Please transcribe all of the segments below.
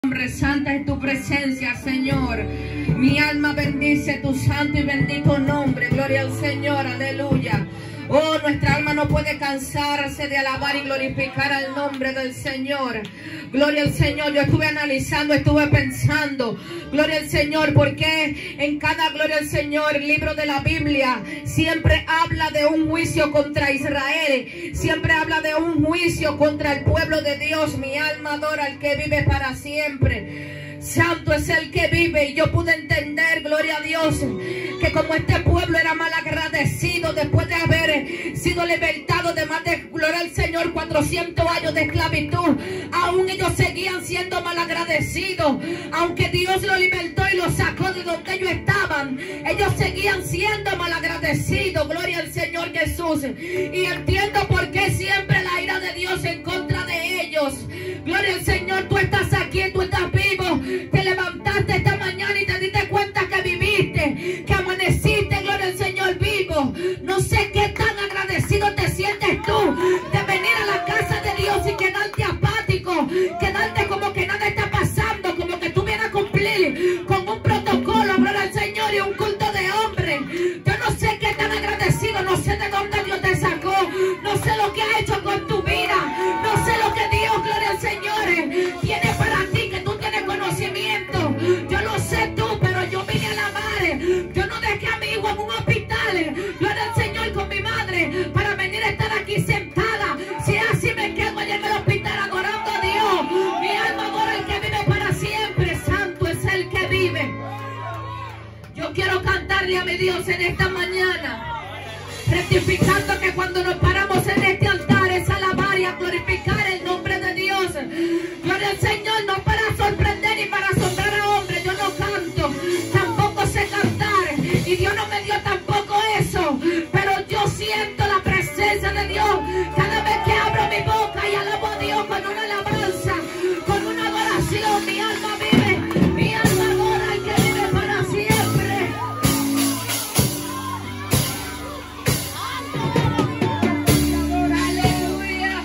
Santa es tu presencia, Señor. Mi alma bendice tu santo y bendito nombre. Gloria al Señor, aleluya. Oh, nuestra alma no puede cansarse de alabar y glorificar al nombre del Señor. Gloria al Señor. Yo estuve analizando, estuve pensando, gloria al Señor, porque en cada, gloria al Señor, libro de la Biblia siempre habla de un juicio contra Israel. Siempre habla de un juicio contra el pueblo de Dios. Mi alma adora al que vive para siempre. Santo es el que vive. Y yo pude entender, gloria a Dios, que como este pueblo era mal agradecido después de haber sido libertado de más de, gloria al Señor, 400 años de esclavitud, aún ellos seguían siendo mal agradecidos. Aunque Dios los libertó y los sacó de donde ellos estaban, ellos seguían siendo mal agradecidos. Gloria al Señor Jesús. Y entiendo por qué siempre la ira de Dios en contra de ellos. Gloria al Señor. Tú estás aquí, tú estás vivo. Te levantaste esta mañana y te diste cuenta que viviste, que amaneciste, gloria al Señor, vivo. No sé qué tan agradecido te sientes tú de venir a la casa de Dios y quedarte apático, quedarte como que nada está pasando, como que tú vienes a cumplir con un protocolo, gloria al Señor, y un culto de hombre. Yo no sé qué tan agradecido, no sé de dónde Dios te sacó, no sé lo que ha hecho con tu vida, no sé lo que Dios, gloria al Señor, tiene para ti, que tú tienes conocimiento. Yo no sé tú, pero yo vine a alabar. Yo no dejé a mi hijo en un hospital, gloria al Señor, con mi madre, para venir a estar aquí sentada. Si así me quedo allá en el hospital adorando a Dios. Mi alma adora al que vive para siempre. Santo es el que vive. Yo quiero cantarle a mi Dios en esta mañana, rectificando que cuando nos paramos en este altar es alabar y a glorificar el nombre de Dios. Gloria al Señor, no para sorprender ni para asombrar a hombres. Yo no canto, tampoco sé cantar, y Dios no me dio tampoco eso, pero yo siento la presencia de Dios cada vez que abro mi boca y alabo a Dios con una alabanza, con una adoración. Mi alma vive, mi alma adora al que vive para siempre. Aleluya.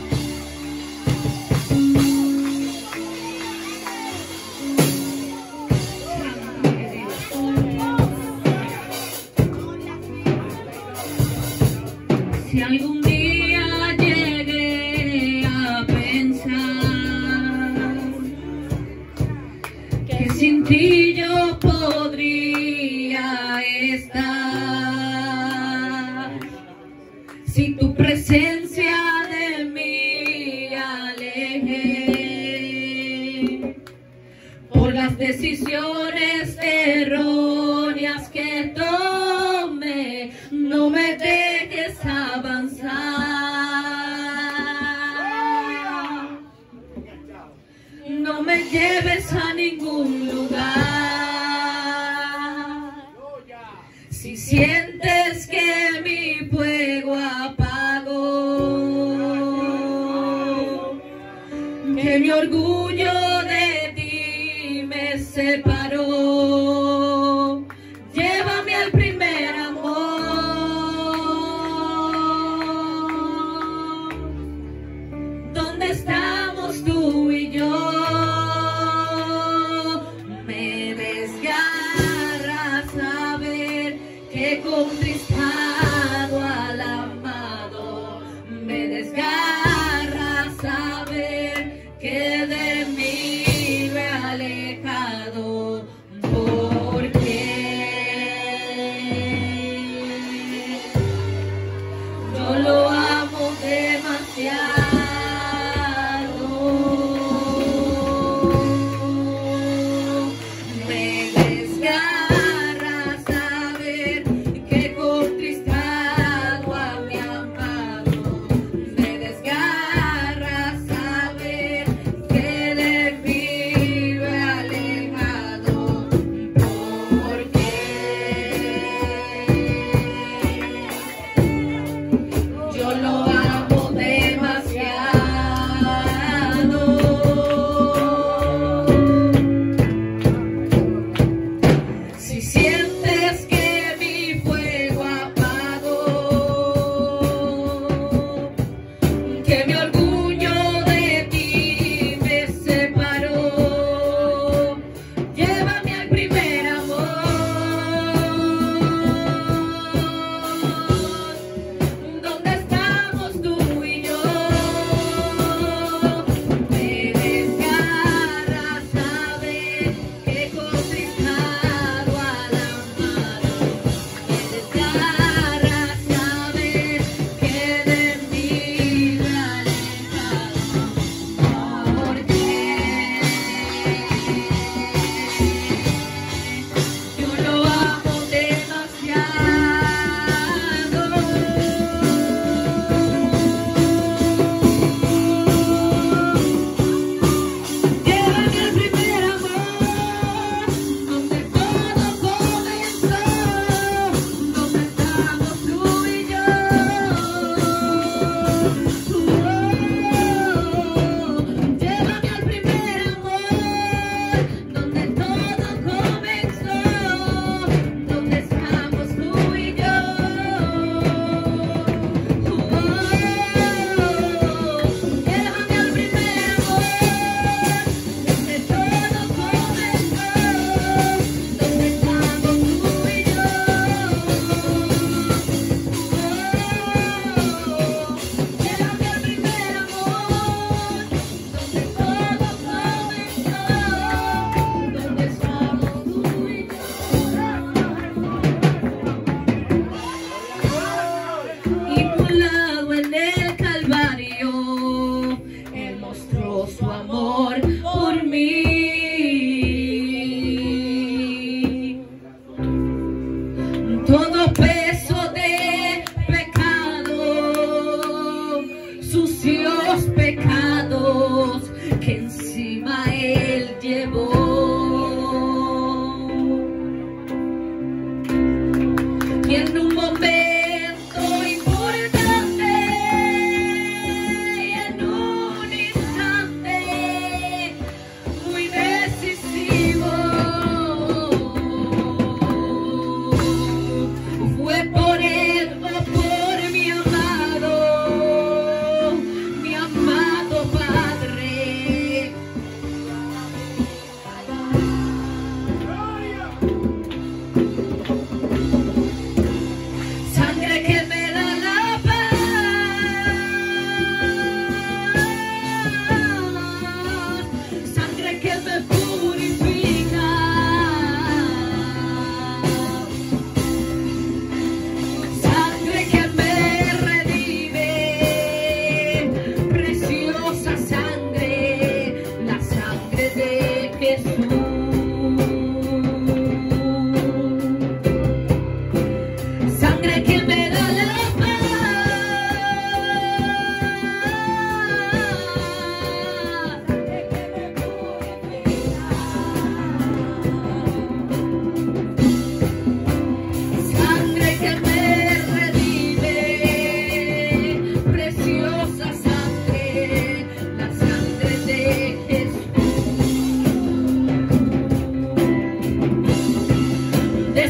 Si algún día llegué a pensar que sin ti yo podría estar, si tu presencia de mí alejé por las decisiones erróneas que tomé, no me dejes avanzar, no me lleves a ningún lugar. Si sientes que mi fuego apagó, que mi orgullo de ti me separó, llévame al primer amor, donde estamos tú y yo. Me desgarra saber que contristado al amado, me desgarra saber que de mí me he alejado.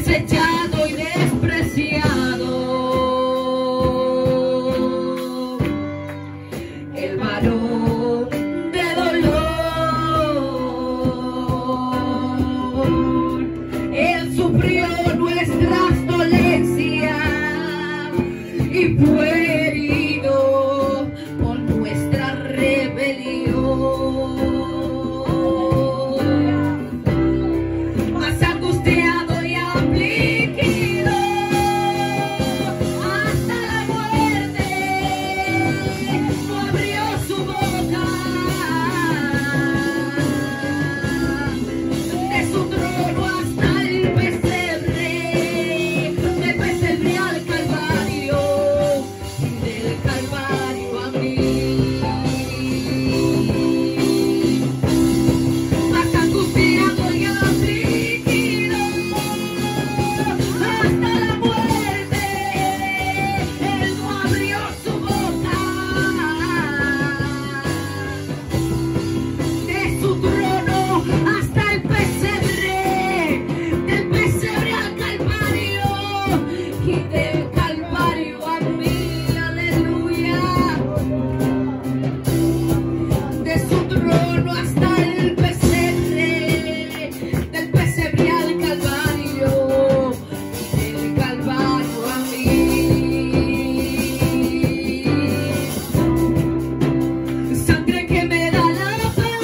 desechado y despreciado. El varón de dolor, Él sufrió nuestras dolencias y fue herido por nuestra rebelión. Más angustiado y afligido hasta la muerte, no abrió su boca. De su trono hasta el pesebre, del pesebre al Calvario, y del Calvario a mí. Más angustiado y afligido hasta la muerte, Él no abrió su boca. De su trono hasta el pesebre, del pesebre al Calvario, y del Calvario a mí. Aleluya. De su trono hasta el pesebre, del pesebre al Calvario, y del Calvario a mí. Sangre que me da la paz,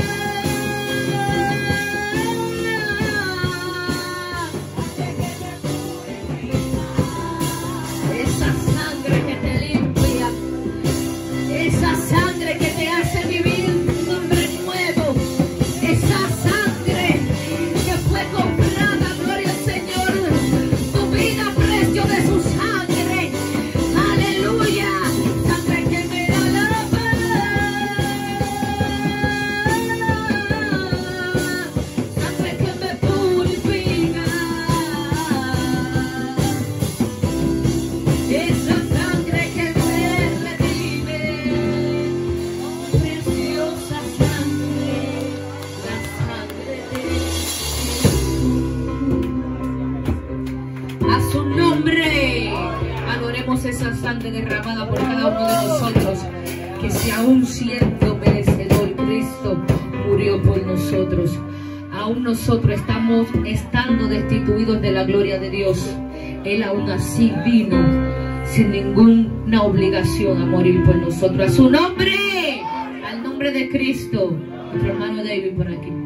esa sangre que te limpia, esa sangre que te hace vivir un hombre nuevo, esa sangre que fue comprada, gloria al Señor, tu vida a precio de su sangre. Aleluya. Sangre que me da la paz, sangre que me purifica, esa sangre que me redime, preciosa sangre, la sangre de Jesús. A su nombre adoremos esa sangre derramada por cada uno de nosotros, que si aún siendo merecedor, Cristo murió por nosotros. Aún nosotros estamos estando destituidos de la gloria de Dios, Él aún así vino sin ninguna obligación a morir por nosotros. A su nombre, al nombre de Cristo. Nuestro hermano David por aquí.